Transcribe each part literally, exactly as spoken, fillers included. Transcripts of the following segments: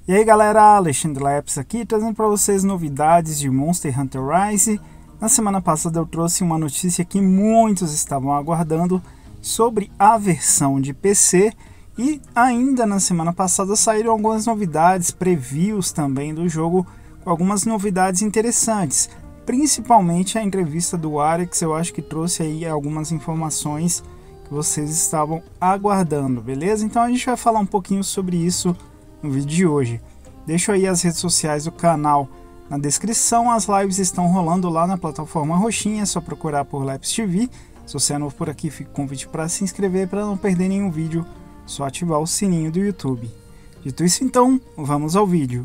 E aí galera, Alexandre Leps aqui, trazendo para vocês novidades de Monster Hunter Rise. Na semana passada eu trouxe uma notícia que muitos estavam aguardando sobre a versão de P C. E ainda na semana passada saíram algumas novidades, previews também do jogo, com algumas novidades interessantes. Principalmente a entrevista do Arex, eu acho que trouxe aí algumas informações que vocês estavam aguardando, beleza? Então a gente vai falar um pouquinho sobre isso no vídeo de hoje. Deixo aí as redes sociais do canal na descrição, as lives estão rolando lá na plataforma roxinha, é só procurar por Leps T V. Se você é novo por aqui, fica o convite para se inscrever para não perder nenhum vídeo, só ativar o sininho do YouTube. Dito isso então, vamos ao vídeo.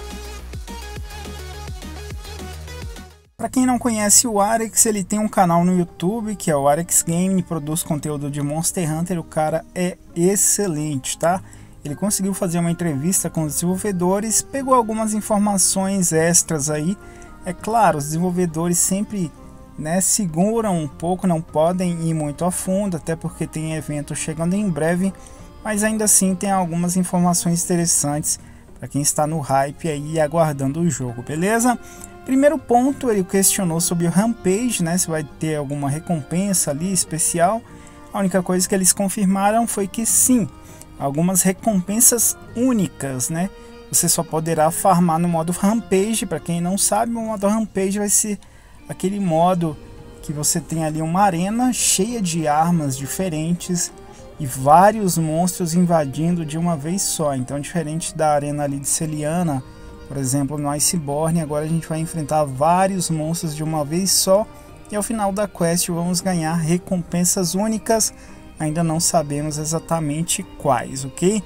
Para quem não conhece o Arex, ele tem um canal no YouTube que é o Arex Game, produz conteúdo de Monster Hunter, o cara é excelente, tá? Ele conseguiu fazer uma entrevista com os desenvolvedores, pegou algumas informações extras aí. É claro, os desenvolvedores sempre, né, seguram um pouco, não podem ir muito a fundo, até porque tem evento chegando em breve, mas ainda assim tem algumas informações interessantes para quem está no hype aí aguardando o jogo, beleza? Primeiro ponto, ele questionou sobre o Rampage, né, se vai ter alguma recompensa ali especial. A única coisa que eles confirmaram foi que sim, algumas recompensas únicas, né? Você só poderá farmar no modo Rampage. Para quem não sabe, o modo Rampage vai ser aquele modo que você tem ali uma arena cheia de armas diferentes e vários monstros invadindo de uma vez só. Então, diferente da arena ali de Celiana, por exemplo, no Iceborne, agora a gente vai enfrentar vários monstros de uma vez só e ao final da quest vamos ganhar recompensas únicas. Ainda não sabemos exatamente quais, ok?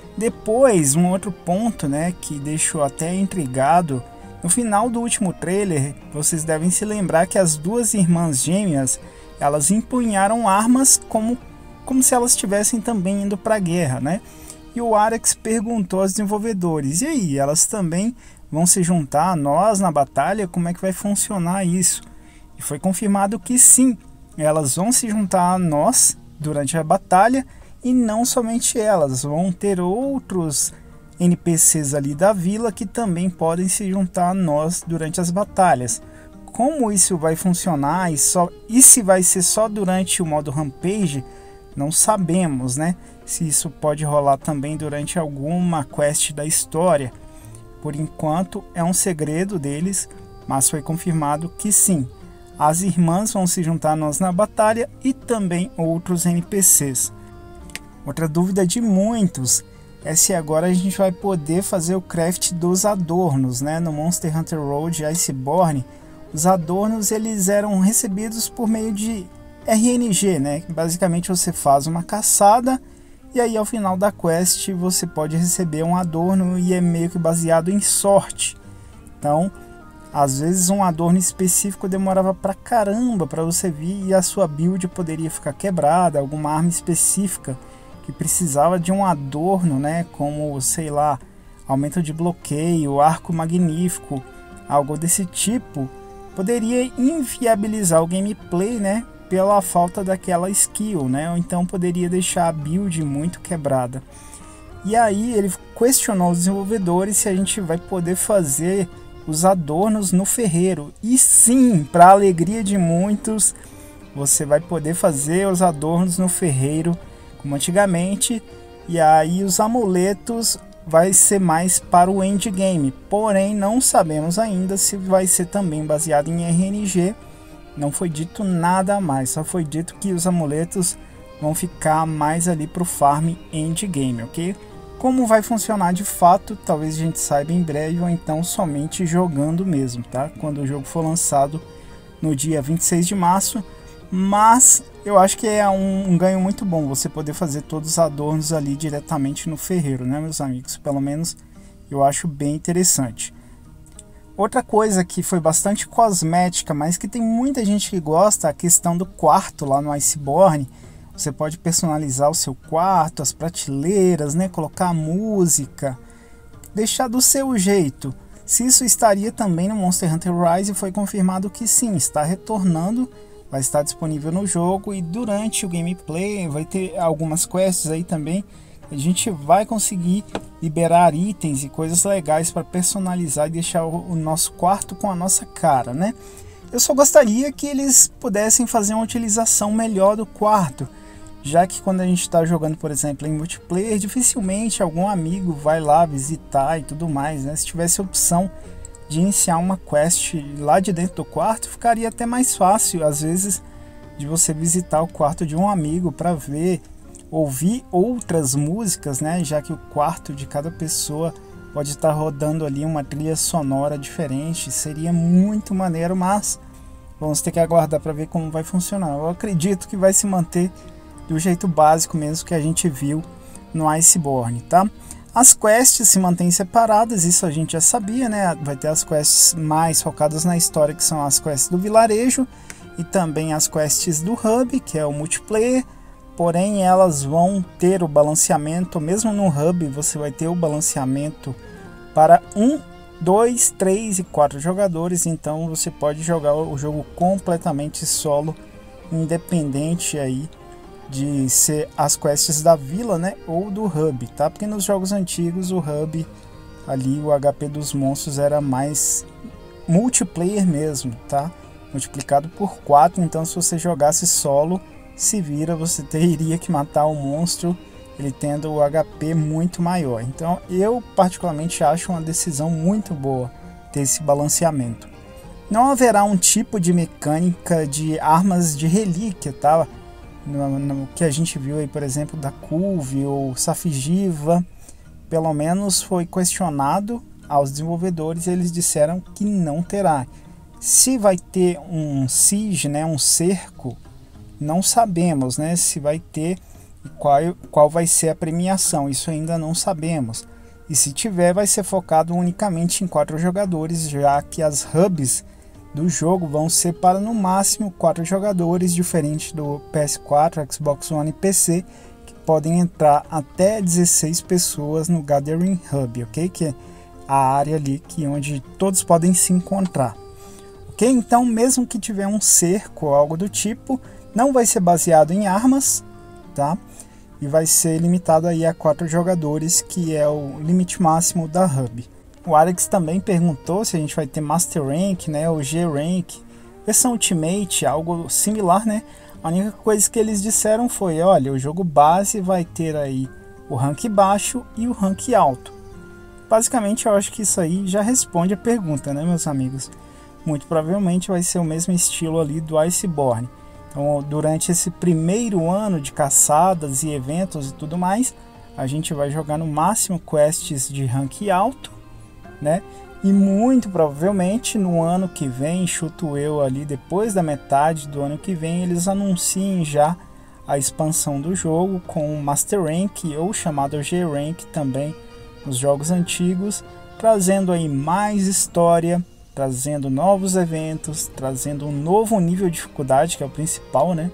Depois, um outro ponto, né, que deixou até intrigado, no final do último trailer, vocês devem se lembrar que as duas irmãs gêmeas, elas empunharam armas como, como se elas estivessem também indo para a guerra, né? E o Arex perguntou aos desenvolvedores, e aí, elas também vão se juntar a nós na batalha? Como é que vai funcionar isso? E foi confirmado que sim, elas vão se juntar a nós durante a batalha, e não somente elas, vão ter outros N P Cs ali da vila que também podem se juntar a nós durante as batalhas. Como isso vai funcionar e, só, e se vai ser só durante o modo Rampage, não sabemos, né? Se isso pode rolar também durante alguma quest da história. Por enquanto é um segredo deles, mas foi confirmado que sim. As irmãs vão se juntar a nós na batalha e também outros N P Cs. Outra dúvida de muitos é se agora a gente vai poder fazer o craft dos adornos, né? No Monster Hunter Road Iceborne, os adornos eles eram recebidos por meio de R N G, né? Basicamente você faz uma caçada e aí ao final da quest você pode receber um adorno e é meio que baseado em sorte. Então, às vezes um adorno específico demorava pra caramba para você vir e a sua build poderia ficar quebrada, alguma arma específica que precisava de um adorno, né, como, sei lá, aumento de bloqueio, arco magnífico, algo desse tipo, poderia inviabilizar o gameplay, né, pela falta daquela skill, né, ou então poderia deixar a build muito quebrada. E aí ele questionou os desenvolvedores se a gente vai poder fazer os adornos no ferreiro, e sim, para a alegria de muitos, você vai poder fazer os adornos no ferreiro como antigamente, e aí os amuletos vai ser mais para o endgame, porém não sabemos ainda se vai ser também baseado em R N G, não foi dito nada a mais, só foi dito que os amuletos vão ficar mais ali para o farm endgame, ok? Como vai funcionar de fato, talvez a gente saiba em breve, ou então somente jogando mesmo, tá? Quando o jogo for lançado no dia vinte e seis de março, mas eu acho que é um, um ganho muito bom você poder fazer todos os adornos ali diretamente no ferreiro, né, meus amigos? Pelo menos eu acho bem interessante. Outra coisa que foi bastante cosmética, mas que tem muita gente que gosta, a questão do quarto lá no Iceborne. Você pode personalizar o seu quarto, as prateleiras, né? Colocar música, deixar do seu jeito. Se isso estaria também no Monster Hunter Rise, foi confirmado que sim, está retornando, vai estar disponível no jogo e durante o gameplay vai ter algumas quests aí também a gente vai conseguir liberar itens e coisas legais para personalizar e deixar o, o nosso quarto com a nossa cara, né? Eu só gostaria que eles pudessem fazer uma utilização melhor do quarto, já que quando a gente está jogando, por exemplo, em multiplayer, dificilmente algum amigo vai lá visitar e tudo mais, né? Se tivesse a opção de iniciar uma quest lá de dentro do quarto, ficaria até mais fácil, às vezes, de você visitar o quarto de um amigo para ver, ouvir outras músicas, né? Já que o quarto de cada pessoa pode estar rodando ali uma trilha sonora diferente, seria muito maneiro, mas vamos ter que aguardar para ver como vai funcionar. Eu acredito que vai se manter do jeito básico mesmo que a gente viu no Iceborne, tá? As quests se mantêm separadas, isso a gente já sabia, né? Vai ter as quests mais focadas na história, que são as quests do vilarejo, e também as quests do hub, que é o multiplayer. Porém, elas vão ter o balanceamento, mesmo no hub você vai ter o balanceamento para um, dois, três e quatro jogadores, então você pode jogar o jogo completamente solo, independente aí de ser as quests da vila, né, ou do hub, tá? Porque nos jogos antigos o hub ali, o H P dos monstros era mais multiplayer mesmo, tá? Multiplicado por quatro, então se você jogasse solo, se vira, você teria que matar o monstro, ele tendo o H P muito maior. Então eu particularmente acho uma decisão muito boa ter esse balanceamento. Não haverá um tipo de mecânica de armas de relíquia, tá? No, no que a gente viu aí, por exemplo, da Culve ou Safigiva, pelo menos foi questionado aos desenvolvedores, eles disseram que não terá. Se vai ter um siege, né, um cerco, não sabemos, né, se vai ter e qual, qual vai ser a premiação, isso ainda não sabemos. E se tiver, vai ser focado unicamente em quatro jogadores, já que as hubs do jogo vão ser para no máximo quatro jogadores, diferente do P S quatro, Xbox One e P C, que podem entrar até dezesseis pessoas no Gathering Hub, ok? Que é a área ali que onde todos podem se encontrar. Ok? Então, mesmo que tiver um cerco ou algo do tipo, não vai ser baseado em armas, tá? E vai ser limitado aí a quatro jogadores, que é o limite máximo da hub. O Alex também perguntou se a gente vai ter Master Rank, né, ou G Rank, versão Ultimate, algo similar, né? A única coisa que eles disseram foi, olha, o jogo base vai ter aí o rank baixo e o rank alto. Basicamente, eu acho que isso aí já responde a pergunta, né, meus amigos? Muito provavelmente vai ser o mesmo estilo ali do Iceborne. Então, durante esse primeiro ano de caçadas e eventos e tudo mais, a gente vai jogar no máximo quests de rank alto, né? E muito provavelmente no ano que vem, chuto eu ali, depois da metade do ano que vem, eles anunciem já a expansão do jogo com o Master Rank ou chamado G Rank também nos jogos antigos, trazendo aí mais história, trazendo novos eventos, trazendo um novo nível de dificuldade, que é o principal, né?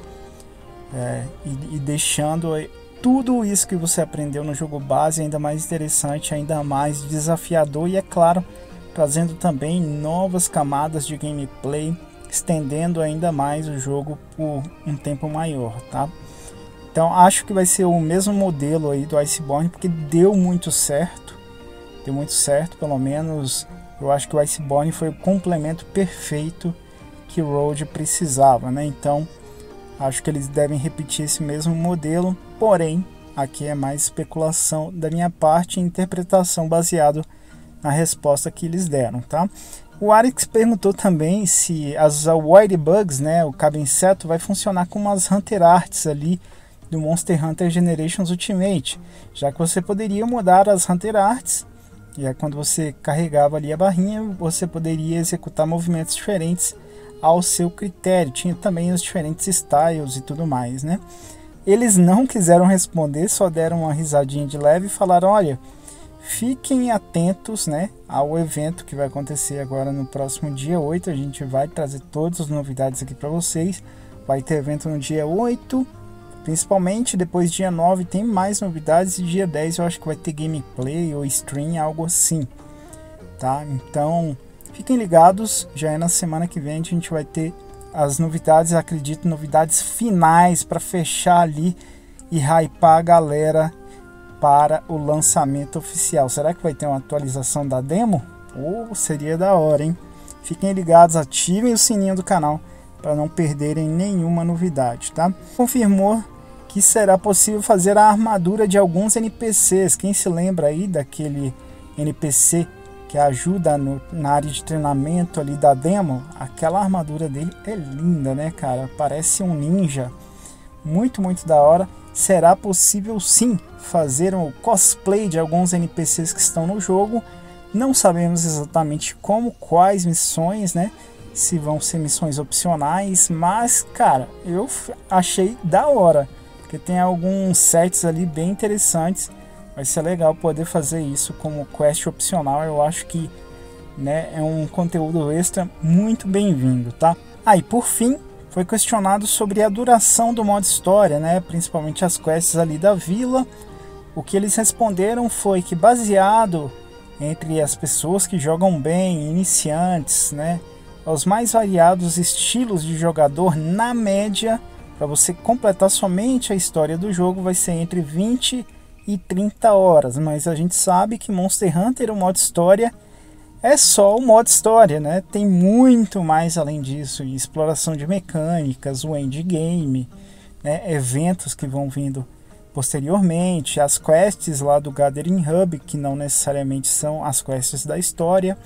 É, e, e deixando tudo isso que você aprendeu no jogo base ainda mais interessante, ainda mais desafiador e, é claro, trazendo também novas camadas de gameplay, estendendo ainda mais o jogo por um tempo maior, tá? Então acho que vai ser o mesmo modelo aí do Iceborne, porque deu muito certo, deu muito certo, pelo menos eu acho que o Iceborne foi o complemento perfeito que o Road precisava, né? Então acho que eles devem repetir esse mesmo modelo, porém aqui é mais especulação da minha parte e interpretação baseado na resposta que eles deram, tá? O Arix perguntou também se as White Bugs, né, o cabo-inseto, vai funcionar como as Hunter Arts ali do Monster Hunter Generations Ultimate, já que você poderia mudar as Hunter Arts, e aí quando você carregava ali a barrinha, você poderia executar movimentos diferentes ao seu critério. Tinha também os diferentes styles e tudo mais, né? Eles não quiseram responder, só deram uma risadinha de leve e falaram, olha, fiquem atentos, né, ao evento que vai acontecer agora no próximo dia oito. A gente vai trazer todas as novidades aqui para vocês. Vai ter evento no dia oito, principalmente. Depois dia nove tem mais novidades, e dia dez eu acho que vai ter gameplay ou stream, algo assim, tá? Então fiquem ligados, já é na semana que vem a gente vai ter as novidades, acredito, novidades finais para fechar ali e hypar a galera para o lançamento oficial. Será que vai ter uma atualização da demo? Oh, seria da hora, hein? Fiquem ligados, ativem o sininho do canal para não perderem nenhuma novidade, tá? Confirmou que será possível fazer a armadura de alguns N P Cs. Quem se lembra aí daquele N P C que ajuda no, na área de treinamento ali da demo? Aquela armadura dele é linda, né, cara? Parece um ninja. Muito, muito da hora. Será possível sim fazer um cosplay de alguns N P Cs que estão no jogo. Não sabemos exatamente como, quais missões, né? Se vão ser missões opcionais, mas, cara, eu achei da hora, porque tem alguns sets ali bem interessantes. Vai ser legal poder fazer isso como quest opcional. Eu acho que, né, é um conteúdo extra muito bem-vindo, tá? Aí, ah, por fim, foi questionado sobre a duração do modo história, né? Principalmente as quests ali da vila. O que eles responderam foi que, baseado entre as pessoas que jogam bem, iniciantes, né, os mais variados estilos de jogador, na média, para você completar somente a história do jogo, vai ser entre vinte e trinta horas. Mas a gente sabe que Monster Hunter, o modo história, é só o modo história, né? Tem muito mais além disso, exploração de mecânicas, o endgame, né, eventos que vão vindo posteriormente, as quests lá do Gathering Hub, que não necessariamente são as quests da história.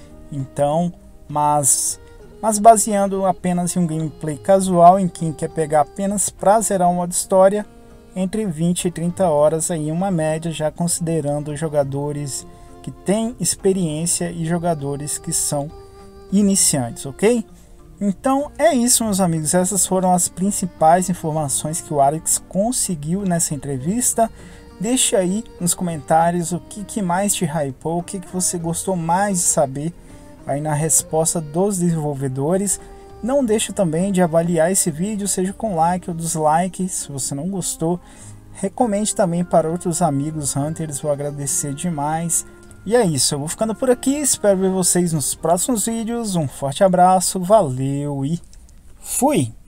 Então, mas, mas baseando apenas em um gameplay casual, em quem quer pegar apenas para zerar o modo história, entre vinte e trinta horas, aí uma média, já considerando jogadores que têm experiência e jogadores que são iniciantes, ok? Então é isso, meus amigos, essas foram as principais informações que o Arekkz conseguiu nessa entrevista. Deixa aí nos comentários o que, que mais te hypou, o que, que você gostou mais de saber aí na resposta dos desenvolvedores. Não deixa também de avaliar esse vídeo, seja com like ou dislike. Se você não gostou, recomende também para outros amigos Hunters, vou agradecer demais. E é isso, eu vou ficando por aqui, espero ver vocês nos próximos vídeos, um forte abraço, valeu e fui!